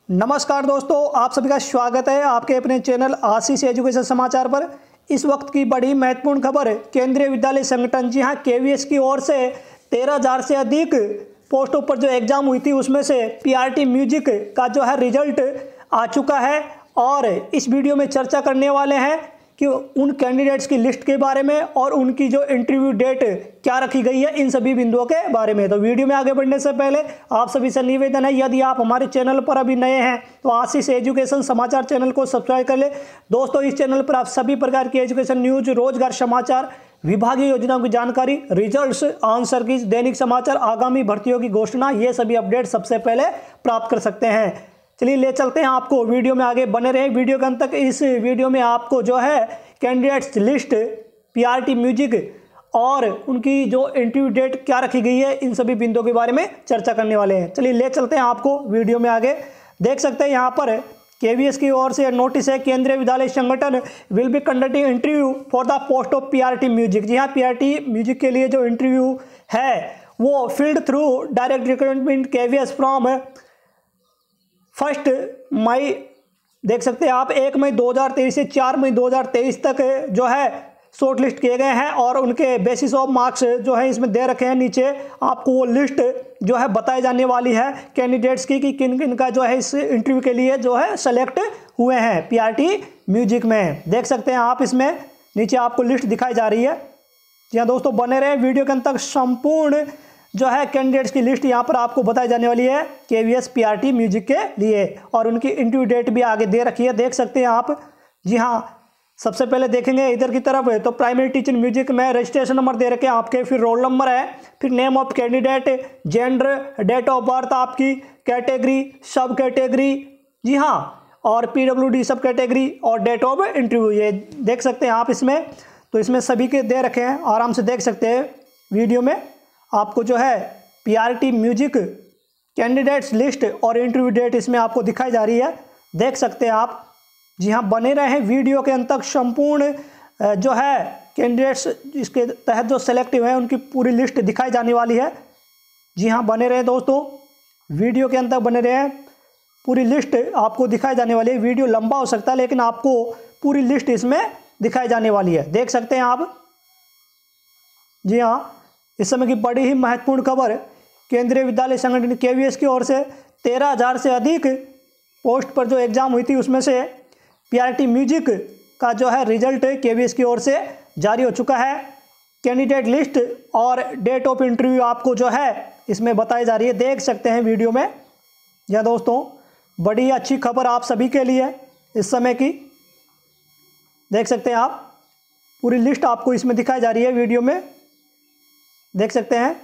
नमस्कार दोस्तों, आप सभी का स्वागत है आपके अपने चैनल आशीष एजुकेशन समाचार पर। इस वक्त की बड़ी महत्वपूर्ण खबर, केंद्रीय विद्यालय संगठन जी हाँ केवीएस की ओर से 13,000 से अधिक पोस्टों पर जो एग्ज़ाम हुई थी उसमें से पीआरटी म्यूजिक का जो है रिजल्ट आ चुका है। और इस वीडियो में चर्चा करने वाले हैं कि उन कैंडिडेट्स की लिस्ट के बारे में और उनकी जो इंटरव्यू डेट क्या रखी गई है, इन सभी बिंदुओं के बारे में। तो वीडियो में आगे बढ़ने से पहले आप सभी से निवेदन है, यदि आप हमारे चैनल पर अभी नए हैं तो आशीष एजुकेशन समाचार चैनल को सब्सक्राइब कर ले। दोस्तों, इस चैनल पर आप सभी प्रकार की एजुकेशन न्यूज, रोजगार समाचार, विभागीय योजनाओं की जानकारी, रिजल्ट्स, आंसर की, दैनिक समाचार, आगामी भर्तियों की घोषणा, ये सभी अपडेट सबसे पहले प्राप्त कर सकते हैं। चलिए ले चलते हैं आपको, वीडियो में आगे बने रहे वीडियो के अंत तक। इस वीडियो में आपको जो है कैंडिडेट्स लिस्ट, पीआरटी म्यूजिक और उनकी जो इंटरव्यू डेट क्या रखी गई है, इन सभी बिंदुओं के बारे में चर्चा करने वाले हैं। चलिए ले चलते हैं आपको वीडियो में आगे। देख सकते हैं यहाँ पर केवीएस की ओर से नोटिस है, Kendriya Vidyalaya Sangathan will be conducting interview for the post of PRT music. जी हाँ, पीआरटी म्यूजिक के लिए जो इंटरव्यू है वो filled through direct recruitment KVS from 1 May, देख सकते हैं आप 1 मई 2023 से 4 मई 2023 तक जो है शॉर्ट लिस्ट किए गए हैं और उनके बेसिस ऑफ मार्क्स जो है इसमें दे रखे हैं। नीचे आपको वो लिस्ट जो है बताई जाने वाली है कैंडिडेट्स की कि किन किन का जो है इस इंटरव्यू के लिए जो है सेलेक्ट हुए हैं पीआरटी म्यूजिक में। देख सकते हैं आप, इसमें नीचे आपको लिस्ट दिखाई जा रही है। जी हाँ दोस्तों, बने रहे वीडियो के अंत तक। संपूर्ण जो है कैंडिडेट्स की लिस्ट यहाँ पर आपको बताई जाने वाली है केवीएस पीआरटी म्यूजिक के लिए, और उनकी इंटरव्यू डेट भी आगे दे रखी है, देख सकते हैं आप। जी हाँ, सबसे पहले देखेंगे इधर की तरफ तो प्राइमरी टीचर म्यूजिक में रजिस्ट्रेशन नंबर दे रखे हैं आपके, फिर रोल नंबर है, फिर name of candidate, gender, date of birth आपकी, कैटेगरी, सब कैटेगरी, जी हाँ, और पीडब्ल्यूडी सब कैटेगरी और डेट ऑफ इंटरव्यू, ये देख सकते हैं आप इसमें। तो इसमें सभी के दे रखे हैं, आराम से देख सकते हैं वीडियो में आपको जो है पीआरटी म्यूजिक कैंडिडेट्स लिस्ट और इंटरव्यू डेट इसमें आपको दिखाई जा रही है, देख सकते हैं आप। जी हाँ, बने रहे वीडियो के अंत तक। संपूर्ण जो है कैंडिडेट्स इसके तहत जो सेलेक्ट हुए हैं उनकी पूरी लिस्ट दिखाई जाने वाली है। जी हाँ, बने रहे दोस्तों, वीडियो के अंत तक बने रहे। पूरी लिस्ट आपको दिखाई जाने वाली है। वीडियो लंबा हो सकता है लेकिन आपको पूरी लिस्ट इसमें दिखाई जाने वाली है, देख सकते हैं आप। जी हाँ, इस समय की बड़ी ही महत्वपूर्ण खबर, केंद्रीय विद्यालय संगठन केवीएस की ओर से 13,000 से अधिक पोस्ट पर जो एग्ज़ाम हुई थी उसमें से पीआरटी म्यूजिक का जो है रिजल्ट केवीएस की ओर से जारी हो चुका है। कैंडिडेट लिस्ट और डेट ऑफ इंटरव्यू आपको जो है इसमें बताई जा रही है, देख सकते हैं वीडियो में। यह दोस्तों बड़ी अच्छी खबर आप सभी के लिए इस समय की, देख सकते हैं आप। पूरी लिस्ट आपको इसमें दिखाई जा रही है वीडियो में, देख सकते हैं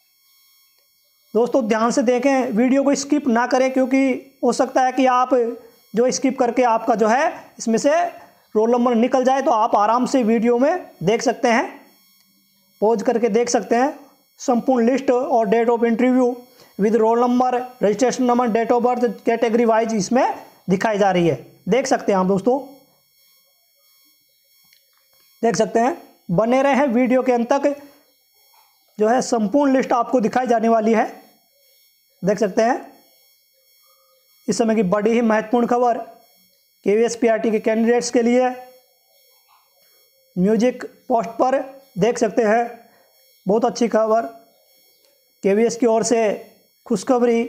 दोस्तों। ध्यान से देखें, वीडियो को स्किप ना करें, क्योंकि हो सकता है कि आप जो स्किप करके आपका जो है इसमें से रोल नंबर निकल जाए, तो आप आराम से वीडियो में देख सकते हैं, पॉज करके देख सकते हैं। संपूर्ण लिस्ट और date of interview with roll number, registration number, date of birth, category wise इसमें दिखाई जा रही है, देख सकते हैं आप दोस्तों। देख सकते हैं, बने रहे हैं वीडियो के अंत तक, जो है संपूर्ण लिस्ट आपको दिखाई जाने वाली है, देख सकते हैं। इस समय की बड़ी ही महत्वपूर्ण खबर केवीएस पीआरटी के कैंडिडेट्स के लिए म्यूजिक पोस्ट पर, देख सकते हैं। बहुत अच्छी खबर, केवीएस की ओर से खुशखबरी।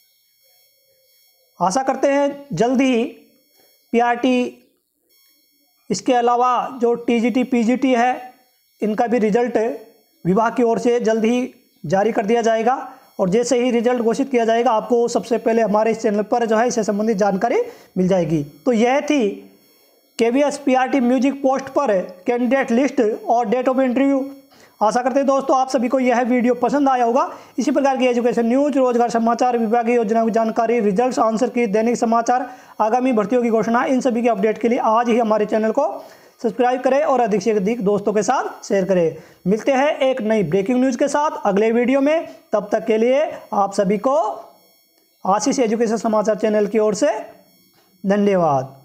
आशा करते हैं जल्द ही पीआरटी, इसके अलावा जो टीजीटी पीजीटी है, इनका भी रिजल्ट विभाग की ओर से जल्द ही जारी कर दिया जाएगा, और जैसे ही रिजल्ट घोषित किया जाएगा आपको सबसे पहले हमारे इस चैनल पर जो है इससे संबंधित जानकारी मिल जाएगी। तो यह थी केवीएस पीआरटी म्यूजिक पोस्ट पर कैंडिडेट लिस्ट और डेट ऑफ इंटरव्यू। आशा करते हैं दोस्तों आप सभी को यह वीडियो पसंद आया होगा। इसी प्रकार की एजुकेशन न्यूज, रोजगार समाचार, विभागीय योजनाओं की जानकारी, रिजल्ट्स, आंसर की, दैनिक समाचार, आगामी भर्तियों की घोषणा, इन सभी के अपडेट के लिए आज ही हमारे चैनल को सब्सक्राइब करें और अधिक से अधिक दोस्तों के साथ शेयर करें। मिलते हैं एक नई ब्रेकिंग न्यूज़ के साथ अगले वीडियो में। तब तक के लिए आप सभी को आशीष एजुकेशन समाचार चैनल की ओर से धन्यवाद।